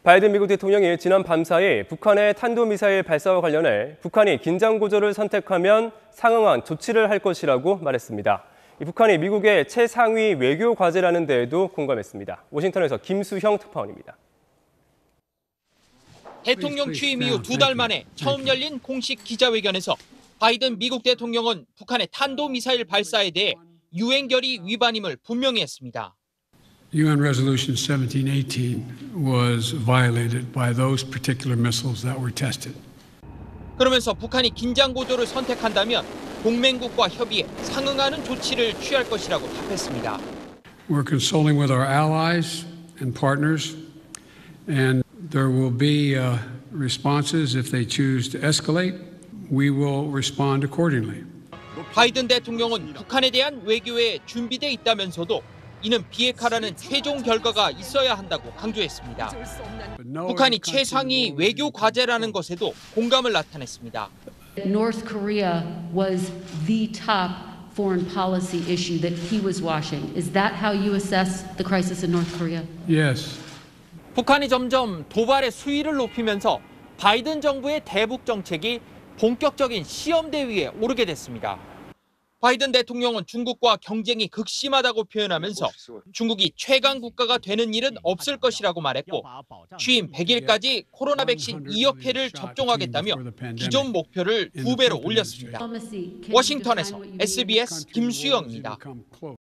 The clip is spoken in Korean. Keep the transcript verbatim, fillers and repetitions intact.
바이든 미국 대통령이 지난 밤사이 북한의 탄도미사일 발사와 관련해 북한이 긴장구조를 선택하면 상응한 조치를 할 것이라고 말했습니다. 북한이 미국의 최상위 외교 과제라는 데에도 공감했습니다. 워싱턴에서 김수형 특파원입니다. 대통령 취임 이후 두 달 만에 처음 열린 공식 기자회견에서 바이든 미국 대통령은 북한의 탄도미사일 발사에 대해 유엔 결의 위반임을 분명히 했습니다. 유엔 Resolution seventeen eighteen was violated by those particular missiles that were tested. 그러면서 북한이 긴장 구조를 선택한다면 동맹국과 협의해 상응하는 조치를 취할 것이라고 답했습니다. We're consulting with our allies and partners, and there will be uh, responses if they choose to escalate. We will respond accordingly. 바이든 대통령은 북한에 대한 외교에 준비돼 있다면서도 이는 비핵화라는 최종 결과가 있어야 한다고 강조했습니다. 북한이 최상위 외교 과제라는 것에도 공감을 나타냈습니다. North Korea was the top foreign policy issue that he was watching. Is that how you assess the crisis in North Korea? Yes. 북한이 점점 도발의 수위를 높이면서 바이든 정부의 대북 정책이 본격적인 시험대 위에 오르게 됐습니다. 바이든 대통령은 중국과 경쟁이 극심하다고 표현하면서 중국이 최강 국가가 되는 일은 없을 것이라고 말했고 취임 백 일까지 코로나 백신 이억 회를 접종하겠다며 기존 목표를 두 배로 올렸습니다. 워싱턴에서 에스비에스 김수영입니다.